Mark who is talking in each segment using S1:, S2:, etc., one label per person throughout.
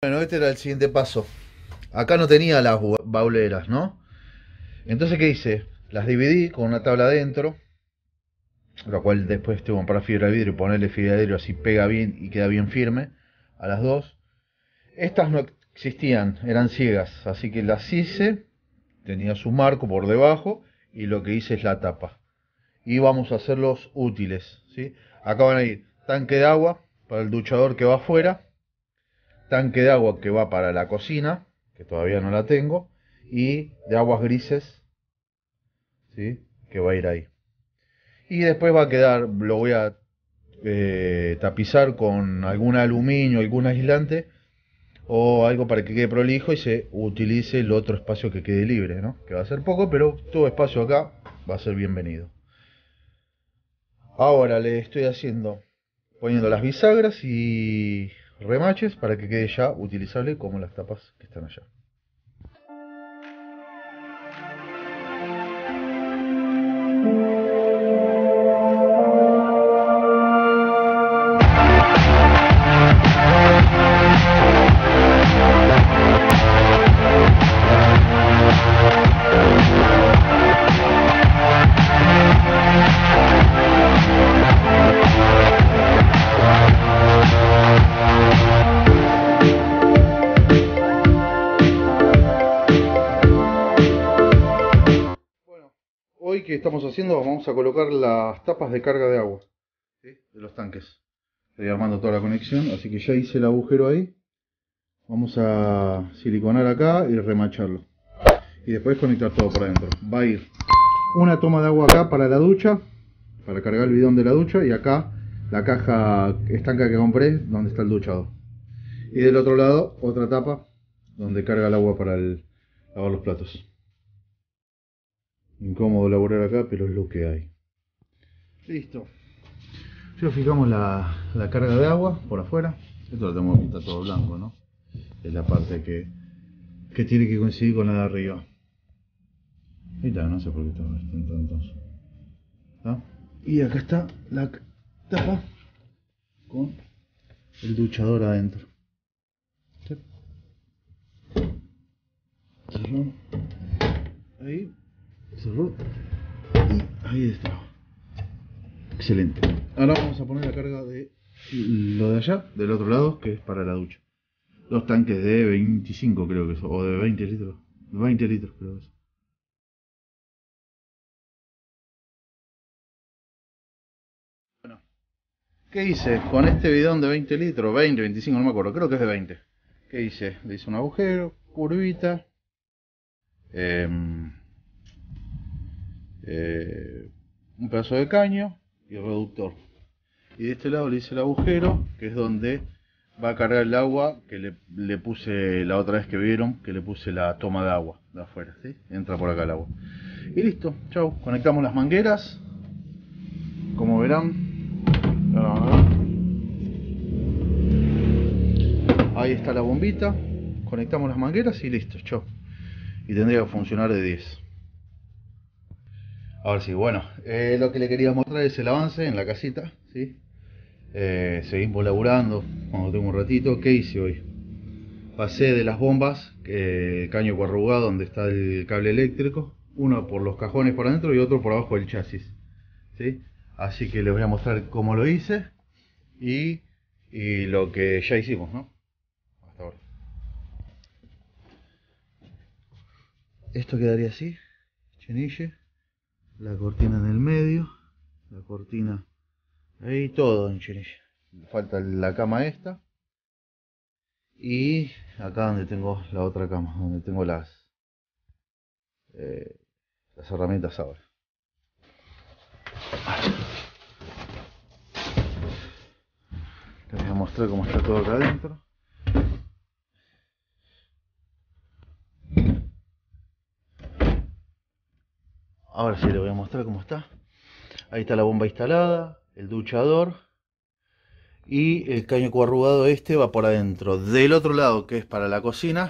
S1: Bueno, este era el siguiente paso. Acá no tenía las bauleras, ¿no? Entonces, ¿qué hice? Las dividí con una tabla adentro, lo cual después tengo que comprar fibra de vidrio y ponerle fibra de vidrio así pega bien y queda bien firme a las dos. Estas no existían, eran ciegas, así que las hice, tenía su marco por debajo y lo que hice es la tapa. Y vamos a hacerlos útiles, ¿sí? Acá van a ir tanque de agua para el duchador que va afuera, tanque de agua que va para la cocina, que todavía no la tengo, y de aguas grises, ¿sí? Que va a ir ahí. Y después va a quedar, lo voy a tapizar con algún aluminio, algún aislante o algo para que quede prolijo y se utilice el otro espacio que quede libre, ¿no? Que va a ser poco, pero todo espacio acá va a ser bienvenido. Ahora le estoy haciendo, poniendo las bisagras y remaches para que quede ya utilizable como las tapas que están allá. Bueno, hoy que estamos haciendo, vamos a colocar las tapas de carga de agua, ¿sí? De los tanques. Estoy armando toda la conexión, así que ya hice el agujero ahí. Vamos a siliconar acá y remacharlo. Y después conectar todo por adentro. Va a ir una toma de agua acá para la ducha, para cargar el bidón de la ducha, y acá la caja estanca que compré, donde está el duchado. Y del otro lado, otra tapa, donde carga el agua para lavar los platos. Incómodo laburar acá, pero es lo que hay. Listo. Ya fijamos la carga de agua por afuera. Esto lo tenemos que pintar todo blanco, ¿no? Es la parte que tiene que coincidir con la de arriba. Ahí está, no sé por qué estaba entonces. ¿Ah? Y acá está la tapa con el duchador adentro. Cerró. Ahí. Cerró. Y ahí está. Excelente. Ahora vamos a poner la carga de lo de allá, del otro lado, que es para la ducha. Dos tanques de 25 creo que son, o de 20 litros. 20 litros creo que es. Bueno, ¿qué hice? Con este bidón de 20 litros, 20, 25, no me acuerdo, creo que es de 20. ¿Qué hice? Le hice un agujero, curvita, eh, un pedazo de caño y reductor. Y de este lado le hice el agujero, que es donde va a cargar el agua que le puse la otra vez que vieron, que le puse la toma de agua de afuera, ¿sí? Entra por acá el agua. Y listo, chau. Conectamos las mangueras, como verán. Ahí está la bombita. Conectamos las mangueras y listo, chau. Y tendría que funcionar de 10. Ahora sí, bueno, lo que le quería mostrar es el avance en la casita, ¿sí? Seguimos laburando cuando tengo un ratito. ¿Qué hice hoy? Pasé de las bombas, el caño corrugado donde está el cable eléctrico, uno por los cajones por adentro y otro por abajo del chasis, ¿sí? Así que les voy a mostrar cómo lo hice y, y lo que ya hicimos, ¿no? Hasta ahora. Esto quedaría así, chenille, la cortina en el medio, la cortina ahí, todo en chenille. Falta la cama esta y acá donde tengo la otra cama, donde tengo eh, las herramientas ahora. Les voy a mostrar cómo está todo acá adentro. Ahora sí les voy a mostrar cómo está. Ahí está la bomba instalada, el duchador y el caño coarrugado este va por adentro. Del otro lado, que es para la cocina,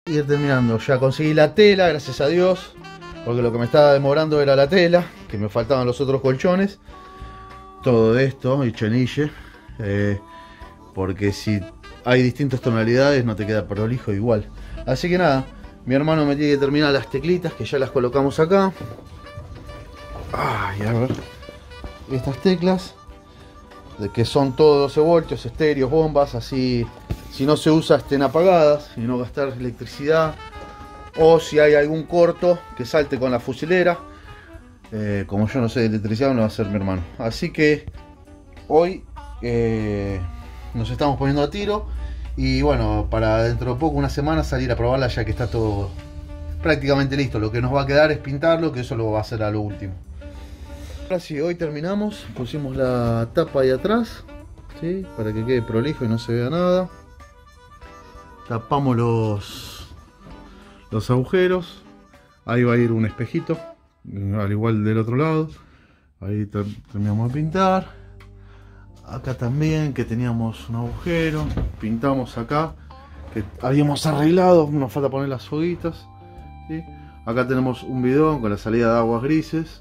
S1: Ir terminando. Ya conseguí la tela, gracias a Dios. Porque lo que me estaba demorando era la tela, que me faltaban los otros colchones. Todo esto, hecho en Ille. Porque si hay distintas tonalidades no te queda prolijo igual. Así que nada, mi hermano me tiene que terminar las teclitas, que ya las colocamos acá. Ay, a ver. Estas teclas, de que son todos 12 voltios, estéreos, bombas, así si no se usa estén apagadas y no gastar electricidad. O si hay algún corto que salte con la fusilera. Como yo no sé de electricidad, no va a ser mi hermano. Así que hoy nos estamos poniendo a tiro. Y bueno, para dentro de poco, una semana, salir a probarla ya que está todo prácticamente listo. Lo que nos va a quedar es pintarlo, que eso lo va a hacer a lo último. Ahora sí, hoy terminamos. Pusimos la tapa ahí atrás, ¿sí? Para que quede prolijo y no se vea nada. Tapamos los agujeros. Ahí va a ir un espejito, al igual del otro lado. Ahí terminamos de pintar. Acá también, que teníamos un agujero. Pintamos acá, que habíamos arreglado. Nos falta poner las soguitas, ¿sí? Acá tenemos un bidón con la salida de aguas grises.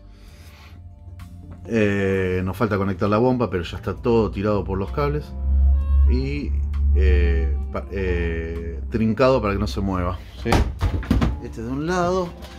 S1: Nos falta conectar la bomba, pero ya está todo tirado por los cables. Y trincado para que no se mueva, ¿sí? Este de un lado.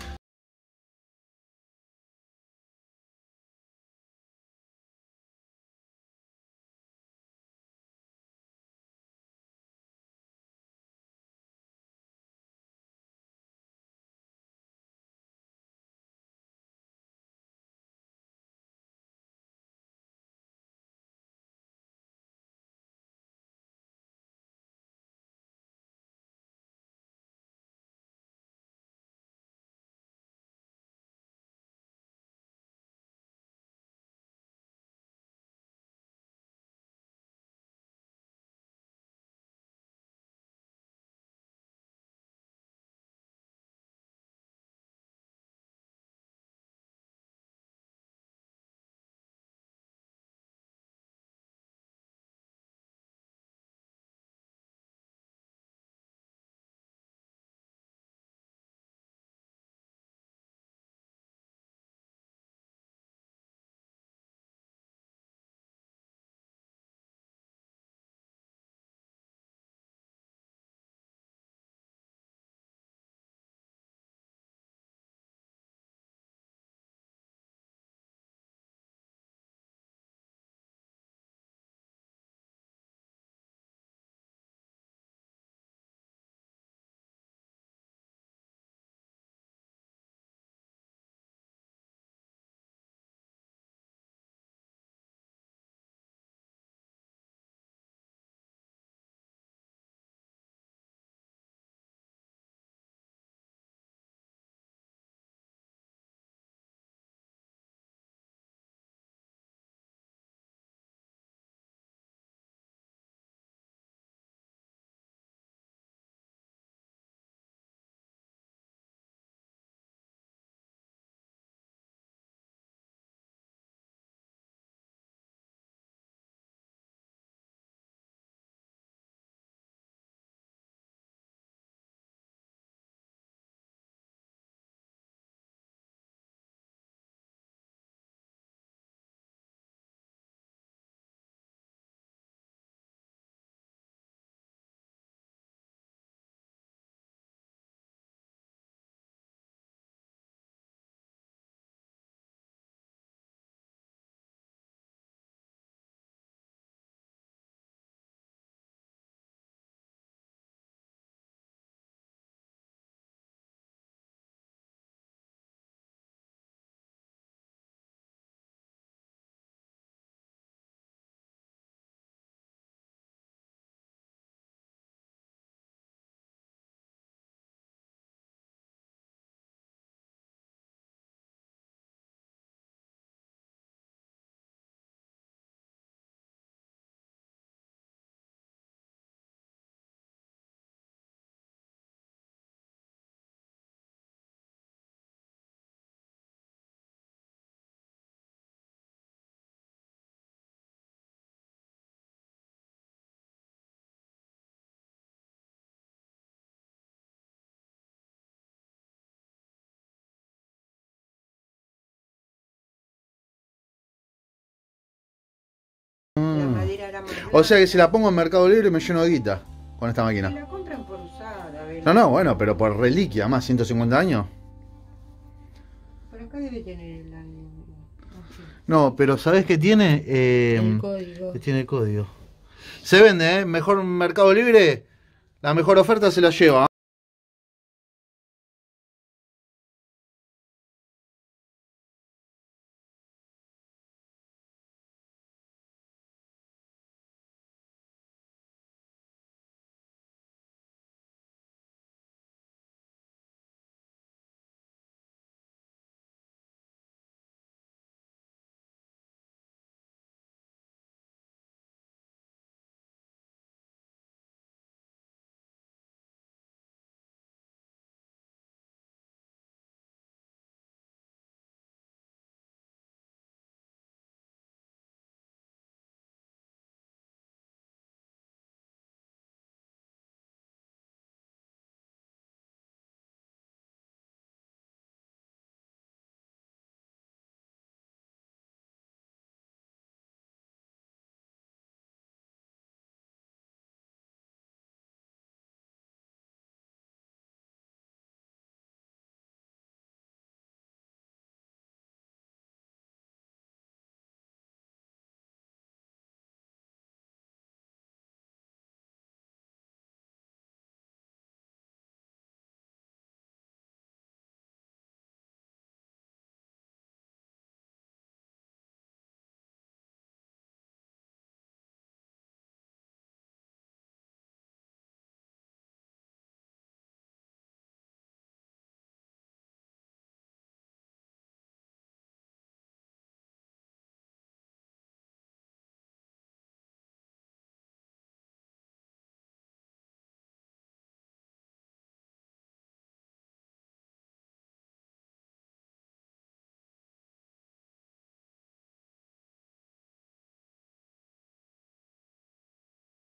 S2: era más
S1: O sea que
S2: blanca.
S1: si la pongo en Mercado Libre me lleno de guita con esta
S2: Y
S1: máquina.
S2: la compran por usada, a ver.
S1: No, bueno, pero por reliquia, más 150 años.
S2: Por acá debe tener no sé,
S1: No, pero ¿sabés qué tiene?
S2: el código.
S1: Tiene código. Se vende, ¿eh? Mejor Mercado Libre. La mejor oferta se la lleva.